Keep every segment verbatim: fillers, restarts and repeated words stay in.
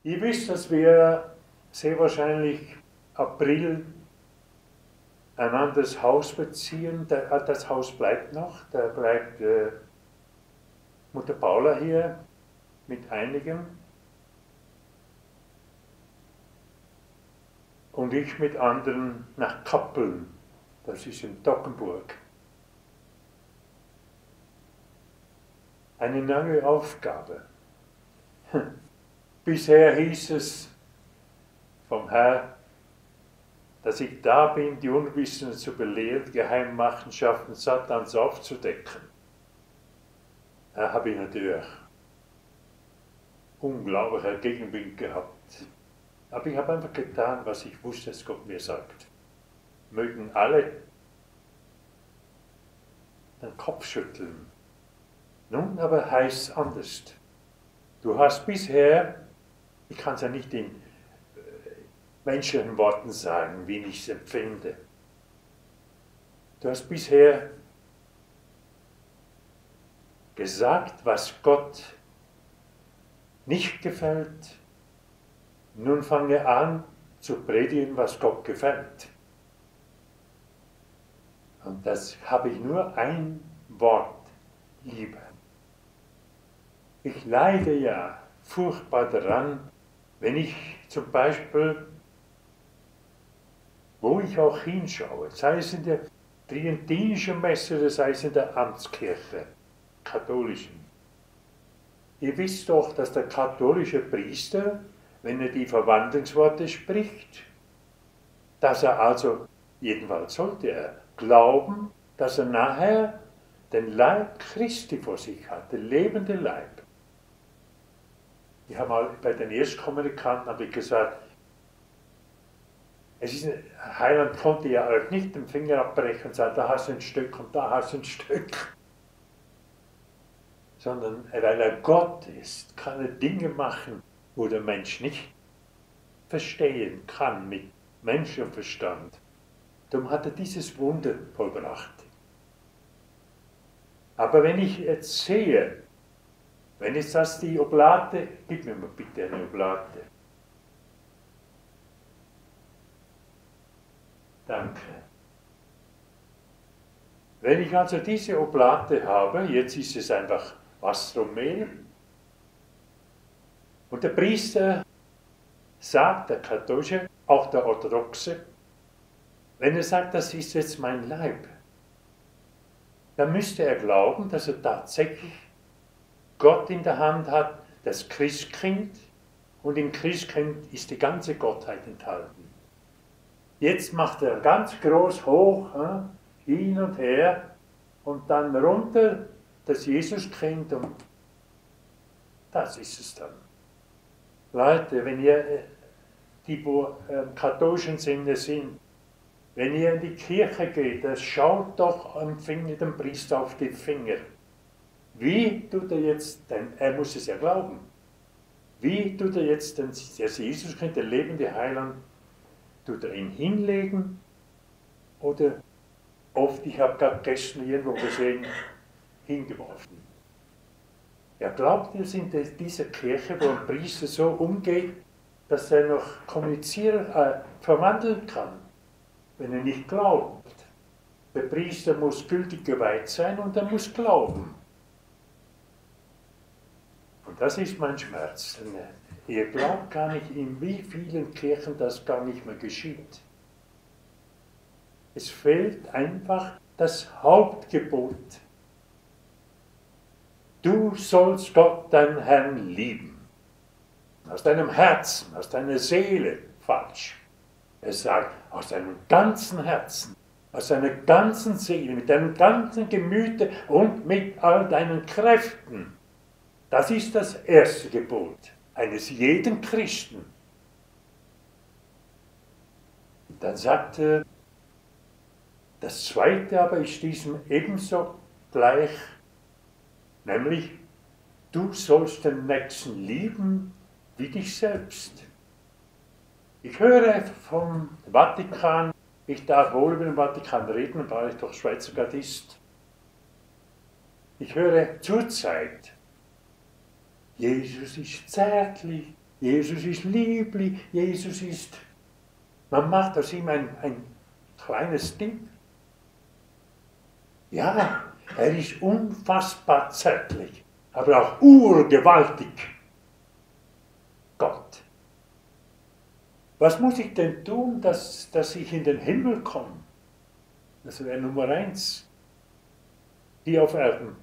Ihr wisst, dass wir sehr wahrscheinlich April ein anderes Haus beziehen. Das Haus bleibt noch, da bleibt äh, Mutter Paula hier mit einigen und ich mit anderen nach Kappeln, das ist in Toggenburg. Eine neue Aufgabe. Bisher hieß es vom Herrn, dass ich da bin, die Unwissenden zu belehren, Geheimmachenschaften Satans aufzudecken. Da habe ich natürlich unglaublicher Gegenwind gehabt. Aber ich habe einfach getan, was ich wusste, dass Gott mir sagt. Mögen alle den Kopf schütteln. Nun aber heißt es anders. Du hast bisher, ich kann es ja nicht in menschlichen Worten sagen, wie ich es empfinde. Du hast bisher gesagt, was Gott nicht gefällt. Nun fange an zu predigen, was Gott gefällt. Und das habe ich nur ein Wort, Liebe. Ich leide ja furchtbar daran, wenn ich zum Beispiel, wo ich auch hinschaue, sei es in der tridentinischen Messe oder sei es in der Amtskirche, katholischen. Ihr wisst doch, dass der katholische Priester, wenn er die Verwandlungsworte spricht, dass er also, jedenfalls sollte er, glauben, dass er nachher den Leib Christi vor sich hat, den lebenden Leib. Ich habe mal bei den Erstkommunikanten habe ich gesagt, es ist, Heiland konnte ja auch nicht den Finger abbrechen und sagen, da hast du ein Stück und da hast du ein Stück. Sondern weil er Gott ist, kann er Dinge machen, wo der Mensch nicht verstehen kann mit Menschenverstand. Darum hat er dieses Wunder vollbracht. Aber wenn ich jetzt sehe, wenn jetzt das die Oblate, gib mir mal bitte eine Oblate. Danke. Wenn ich also diese Oblate habe, jetzt ist es einfach Wasser und Mehl, und der Priester sagt, der katholische, auch der orthodoxe, wenn er sagt, das ist jetzt mein Leib, dann müsste er glauben, dass er tatsächlich Gott in der Hand hat, das Christkind, und im Christkind ist die ganze Gottheit enthalten. Jetzt macht er ganz groß hoch, äh, hin und her, und dann runter das Jesuskind, und das ist es dann. Leute, wenn ihr, die wo im katholischen Sinne sind, wenn ihr in die Kirche geht, dann schaut doch am Finger dem Priester auf die Finger. Wie tut er jetzt, denn er muss es ja glauben, wie tut er jetzt den, das Jesuskind, der lebende Heiland, tut er ihn hinlegen oder oft, ich habe gerade gestern irgendwo gesehen, hingeworfen. Ja, glaubt ihr, in dieser Kirche, wo ein Priester so umgeht, dass er noch kommunizieren, äh, verwandeln kann, wenn er nicht glaubt? Der Priester muss gültig geweiht sein und er muss glauben. Und das ist mein Schmerz. Ihr glaubt gar nicht, in wie vielen Kirchen das gar nicht mehr geschieht. Es fehlt einfach das Hauptgebot. Du sollst Gott, deinen Herrn, lieben. Aus deinem Herzen, aus deiner Seele. Falsch. Er sagt, aus deinem ganzen Herzen, aus deiner ganzen Seele, mit deinem ganzen Gemüte und mit all deinen Kräften. Das ist das erste Gebot eines jeden Christen. Und dann sagt er, das zweite aber ist diesem ebenso gleich, nämlich, du sollst den Nächsten lieben wie dich selbst. Ich höre vom Vatikan, ich darf wohl über den Vatikan reden, weil ich doch Schweizer Gardist. Ich höre zurzeit, Jesus ist zärtlich, Jesus ist lieblich, Jesus ist... Man macht aus ihm ein, ein kleines Ding. Ja, er ist unfassbar zärtlich, aber auch urgewaltig. Gott. Was muss ich denn tun, dass, dass ich in den Himmel komme? Das wäre Nummer eins. Hier auf Erden.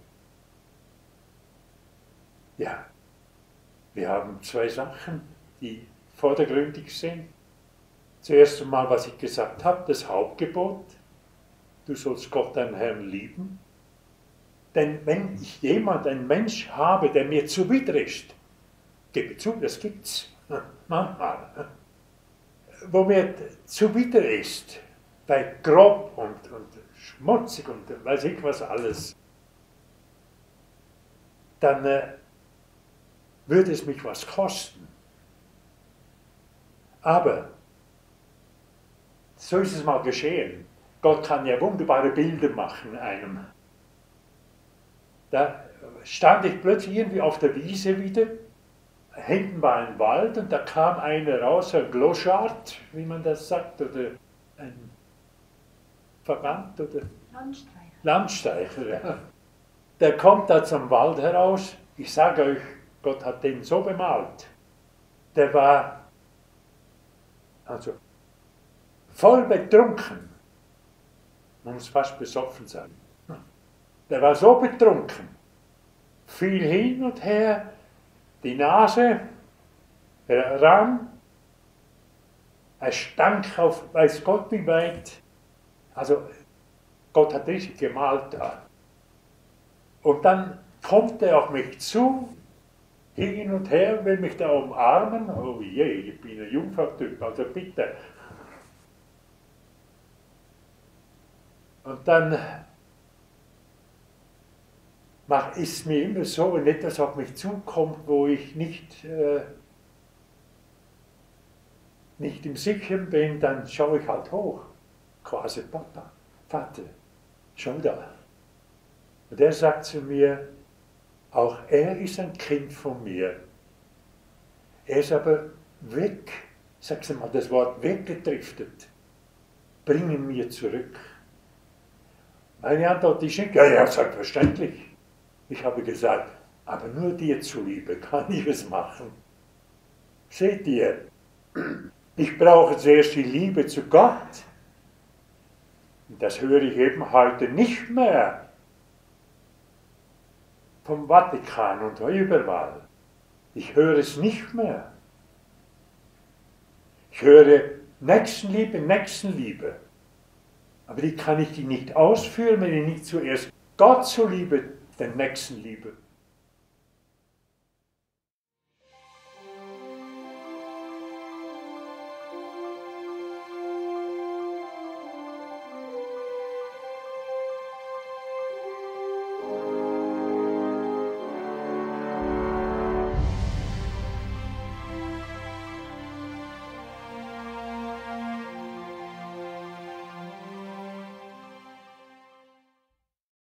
Ja, wir haben zwei Sachen, die vordergründig sind. Zuerst einmal, was ich gesagt habe, das Hauptgebot. Du sollst Gott, deinen Herrn, lieben. Denn wenn ich jemand, einen Mensch habe, der mir zuwider ist, gebe zu, das gibt's manchmal, wo mir zuwider ist, bei grob und, und schmutzig und weiß ich was alles, dann äh, würde es mich was kosten. Aber so ist es mal geschehen. Gott kann ja wunderbare Bilder machen einem. Da stand ich plötzlich irgendwie auf der Wiese wieder. Hinten war ein Wald und da kam einer raus, ein Gloschard, wie man das sagt, oder ein Verwandt oder Landstreicher. Landstreicher, ja. Der kommt da zum Wald heraus. Ich sage euch, Gott hat den so bemalt. Der war also voll betrunken. Man muss fast besoffen sein. Der war so betrunken, fiel hin und her, die Nase ran, er stank auf weiß Gott wie weit. Also Gott hat richtig gemalt da. Und dann kommt er auf mich zu, hin und her, will mich da umarmen. Oh je, ich bin ein Jungfrau-Typ, also bitte. Und dann ist mir immer so, wenn etwas auf mich zukommt, wo ich nicht, äh, nicht im Sichern bin, dann schaue ich halt hoch. Quasi, Papa, Vater, schau da. Und er sagt zu mir, auch er ist ein Kind von mir. Er ist aber weg, sagst du mal das Wort weggedriftet. Bring ihn mir zurück. Meine Antwort ist nicht, ja, ja, selbstverständlich. Ich habe gesagt, aber nur dir zuliebe kann ich es machen. Seht ihr, ich brauche zuerst die Liebe zu Gott. Und das höre ich eben heute nicht mehr vom Vatikan und überall. Ich höre es nicht mehr. Ich höre Nächstenliebe, Nächstenliebe. Aber die kann ich nicht ausführen, wenn ich nicht zuerst Gott zuliebe den Nächsten liebe.